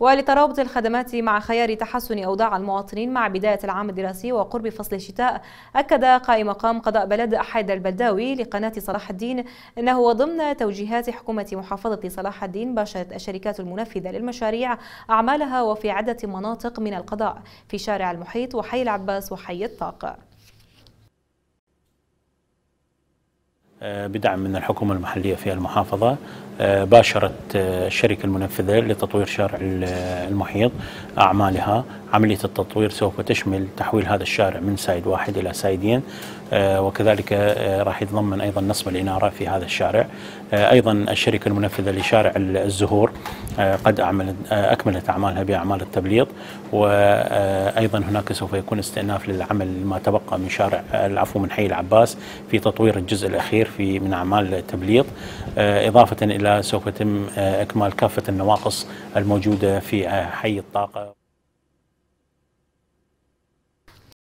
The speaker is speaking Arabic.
ولترابط الخدمات مع خيار تحسن أوضاع المواطنين مع بداية العام الدراسي وقرب فصل الشتاء، أكد قائم مقام قضاء بلد حيدر البلداوي لقناة صلاح الدين أنه ضمن توجيهات حكومة محافظة صلاح الدين باشرت الشركات المنفذة للمشاريع أعمالها وفي عدة مناطق من القضاء في شارع المحيط وحي العباس وحي الطاق. بدعم من الحكومة المحلية في المحافظة باشرت الشركة المنفذة لتطوير شارع المحيط أعمالها. عملية التطوير سوف تشمل تحويل هذا الشارع من سايد واحد إلى سايدين، وكذلك راح يتضمن أيضا نصب الإنارة في هذا الشارع. أيضا الشركة المنفذة لشارع الزهور قد أكملت أعمالها بأعمال التبليط، وأيضا هناك سوف يكون استئناف للعمل ما تبقى من من حي العباس في تطوير الجزء الأخير من أعمال التبليط، إضافة إلى سوف يتم إكمال كافة النواقص الموجودة في حي الطاقة.